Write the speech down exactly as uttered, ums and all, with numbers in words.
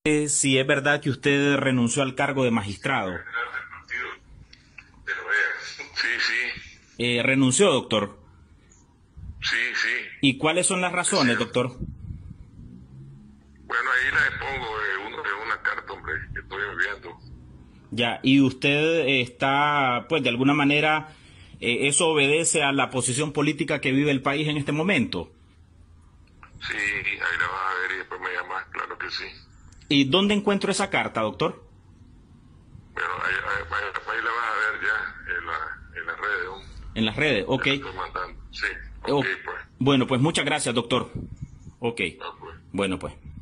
Eh, si es verdad que usted renunció al cargo de magistrado. Sí, sí, Eh, renunció, doctor. sí, sí. ¿Y cuáles son las Es razones, cierto. doctor? Bueno, ahí la expongo eh, uno, en una carta, hombre, que estoy enviando. Ya, y usted eh, está, pues de alguna manera, eh, eso obedece a la posición política que vive el país en este momento. Sí, ahí la vas a ver y después me llamas, claro que sí. ¿Y dónde encuentro esa carta, doctor? Bueno, ahí, ahí- ahí- ahí la vas a ver ya en, la, en las redes, ¿no? En las redes, ok. Te la estoy mandando. Sí, ok, O- pues. bueno, pues muchas gracias, doctor. Ok, Ah, pues. bueno, pues.